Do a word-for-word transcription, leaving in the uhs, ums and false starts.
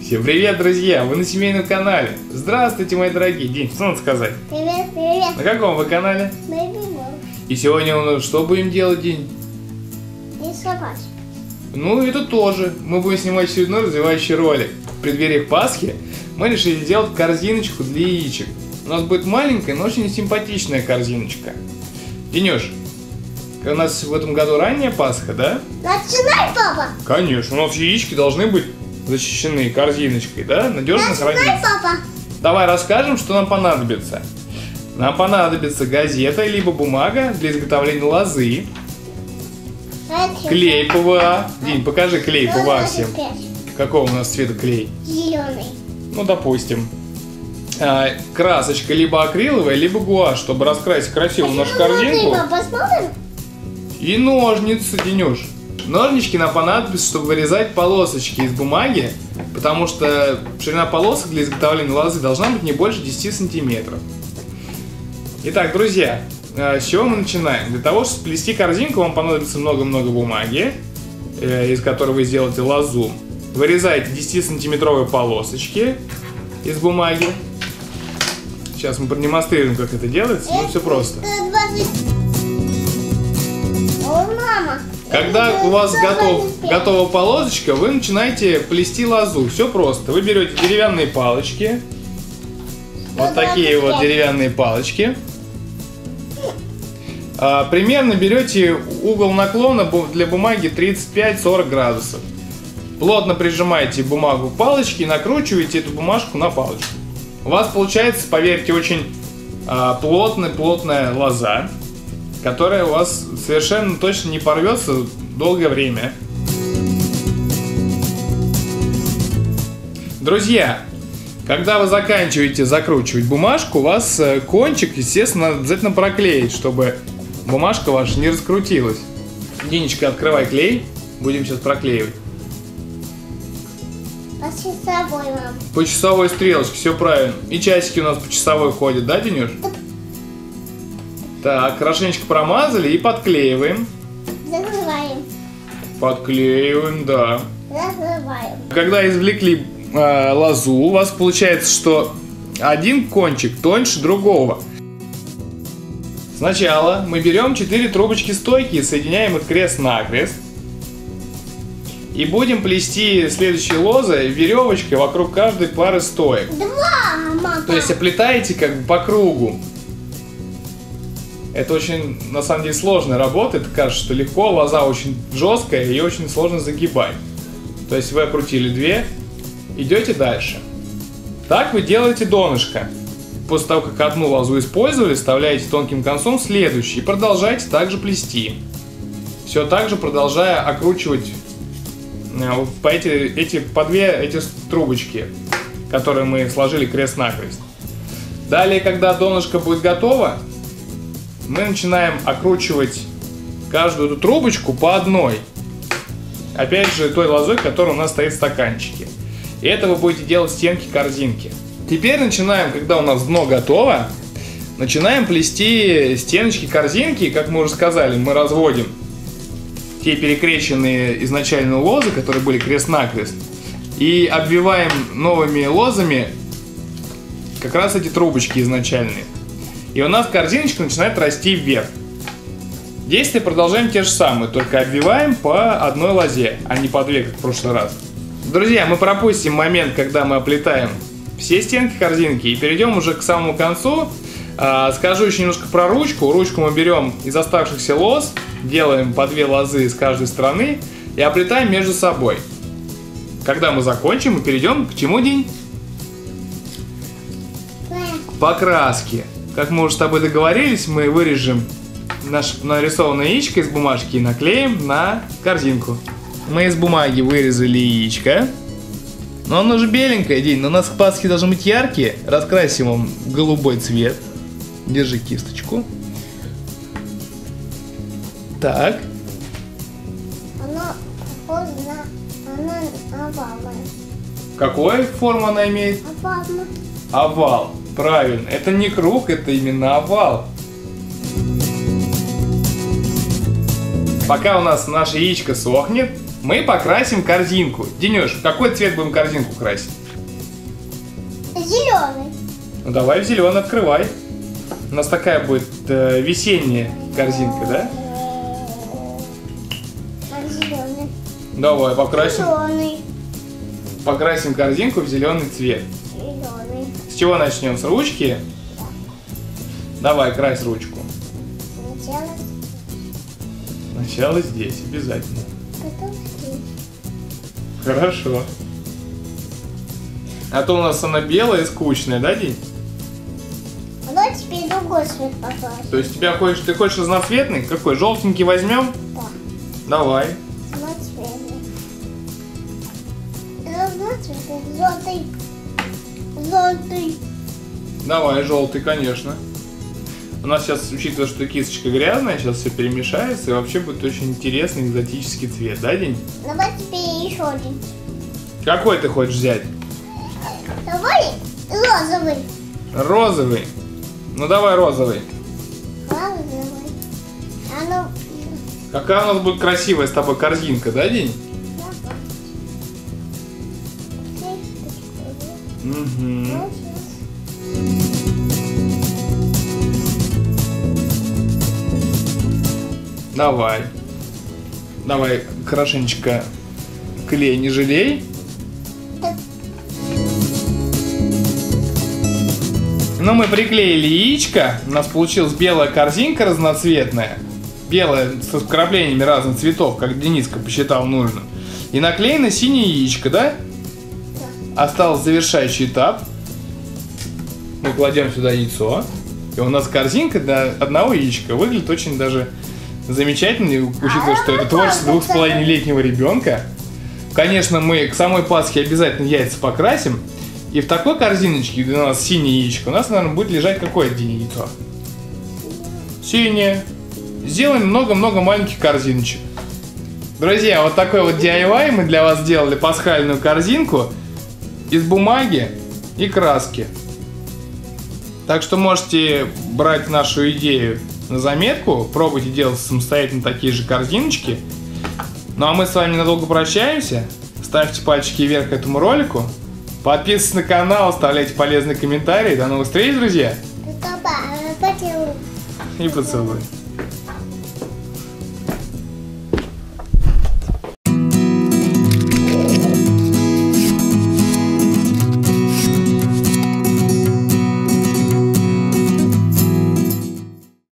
Всем привет, друзья! Вы на семейном канале. Здравствуйте, мои дорогие. День, что надо сказать? Привет, привет. На каком вы канале? И сегодня у нас что будем делать, День? Рисовать. Ну, это тоже. Мы будем снимать очередной развивающий ролик. В преддверии Пасхи мы решили сделать корзиночку для яичек. У нас будет маленькая, но очень симпатичная корзиночка. Денюш, у нас в этом году ранняя Пасха, да? Начинай, папа! Конечно, у нас яички должны быть защищены корзиночкой, да? Надежно храниться. Начинай, папа! Давай расскажем, что нам понадобится. Нам понадобится газета, либо бумага для изготовления лозы. Клей ПВА. Дим, покажи клей ПВА всем. Какого у нас цвета клей? Зеленый. Ну, допустим. А, красочка либо акриловая, либо гуашь, чтобы раскрасить красивую нашу корзинку. Посмотрим? И ножницы, Денюш. Ножнички нам понадобятся, чтобы вырезать полосочки из бумаги, потому что ширина полосок для изготовления лозы должна быть не больше десяти сантиметров. Итак, друзья, с чего мы начинаем? Для того, чтобы сплести корзинку, вам понадобится много-много бумаги, из которой вы сделаете лозу. Вырезаете десятисантиметровые полосочки из бумаги. Сейчас мы продемонстрируем, как это делается. Ну, все просто. О, мама. Когда у вас готов, готова полосочка, вы начинаете плести лозу. Все просто. Вы берете деревянные палочки. Вот такие вот деревянные палочки. А, примерно берете угол наклона для бумаги тридцать пять — сорок градусов. Плотно прижимаете бумагу к палочке и накручиваете эту бумажку на палочку. У вас получается, поверьте, очень а, плотная, плотная лоза, которая у вас совершенно точно не порвется долгое время. Друзья, когда вы заканчиваете закручивать бумажку, у вас кончик, естественно, надо обязательно проклеить, чтобы бумажка ваша не раскрутилась. Динечка, открывай клей, будем сейчас проклеивать. По часовой, мам. По часовой стрелочке, все правильно. И часики у нас по часовой ходят, да, Денюш? Так, хорошенечко промазали и подклеиваем. Закрываем. Подклеиваем, да. Закрываем. Когда извлекли э, лозу, у вас получается, что один кончик тоньше другого. Сначала мы берем четыре трубочки стойки и соединяем их крест-накрест. И будем плести следующие лозы веревочкой вокруг каждой пары стоек. Два, мама. То есть оплетаете как бы по кругу. Это очень, на самом деле, сложная работа. Это кажется, что легко, лоза очень жесткая, ее очень сложно загибать. То есть вы окрутили две, идете дальше. Так вы делаете донышко. После того, как одну лозу использовали, вставляете тонким концом следующий и продолжаете также плести. Все так же продолжая окручивать по эти, эти, по две эти трубочки, которые мы сложили крест-накрест. Далее, когда донышко будет готово, мы начинаем окручивать каждую эту трубочку по одной. Опять же, той лозой, которая у нас стоит в стаканчике. И это вы будете делать стенки корзинки. Теперь начинаем, когда у нас дно готово, начинаем плести стеночки корзинки. Как мы уже сказали, мы разводим те перекрещенные изначально лозы, которые были крест-накрест, и обвиваем новыми лозами как раз эти трубочки изначальные. И у нас корзиночка начинает расти вверх. Действия продолжаем те же самые, только обвиваем по одной лозе, а не по две, как в прошлый раз. Друзья, мы пропустим момент, когда мы оплетаем все стенки корзинки, и перейдем уже к самому концу. Скажу еще немножко про ручку. Ручку мы берем из оставшихся лоз, делаем по две лозы с каждой стороны и оплетаем между собой. Когда мы закончим, мы перейдем к чему, День? К покраске. Как мы уже с тобой договорились, мы вырежем наше нарисованное яичко из бумажки и наклеим на корзинку. Мы из бумаги вырезали яичко. Но оно же беленькое, День, но у нас к Пасхе должны быть яркие. Раскрасим его в голубой цвет. Держи кисточку. Так. Она похожа на, на овал. Какую форму она имеет? Овал. Овал. Правильно. Это не круг, это именно овал. Пока у нас наше яичко сохнет, мы покрасим корзинку. Денюш, какой цвет будем корзинку красить? зеленый. Ну давай в зеленый открывай. У нас такая будет э, весенняя корзинка, да? Зеленый. Давай покрасим, Зеленый. покрасим корзинку в зеленый цвет. Зеленый. С чего начнем? С ручки? Да. Давай, крась ручку. Сначала, Сначала здесь, обязательно. потом здесь. Хорошо. А то у нас она белая и скучная, да, День? А давай теперь другой цвет покрасим. То есть тебя хочешь, ты хочешь разноцветный? Какой? Желтенький возьмем? Да. Давай. Разноцветный. Разноцветный. Желтый. Желтый. Давай, желтый, конечно. У нас сейчас, учитывая, что кисточка грязная, сейчас все перемешается, и вообще будет очень интересный экзотический цвет, да, День? Давай теперь еще один. Какой ты хочешь взять? Давай розовый. Розовый. Ну давай розовый. Розовый. А ну, Какая у нас будет красивая с тобой корзинка, да, День? давай. Кисточку. Угу. Ну, сейчас. Давай. Давай хорошенечко клей не жалей. Ну, мы приклеили яичко. У нас получилась белая корзинка разноцветная. Белая с вкраплениями разных цветов, как Дениска посчитал нужным. И наклеено синее яичко, да? Да. Остался завершающий этап. Мы кладем сюда яйцо. И у нас корзинка для одного яичка выглядит очень даже замечательно, учитывая, что это творчество двух с половиной летнего ребенка. Конечно, мы к самой Пасхе обязательно яйца покрасим. И в такой корзиночке, где у нас синее яичко, у нас, наверное, будет лежать какое день яйцо? Синее. Сделаем много-много маленьких корзиночек. Друзья, вот такой вот ди ай вай мы для вас сделали пасхальную корзинку из бумаги и краски. Так что можете брать нашу идею на заметку, пробуйте делать самостоятельно такие же корзиночки. Ну а мы с вами ненадолго прощаемся. Ставьте пальчики вверх этому ролику. Подписывайтесь на канал, оставляйте полезные комментарии. До новых встреч, друзья! Поцелуй. И поцелуй.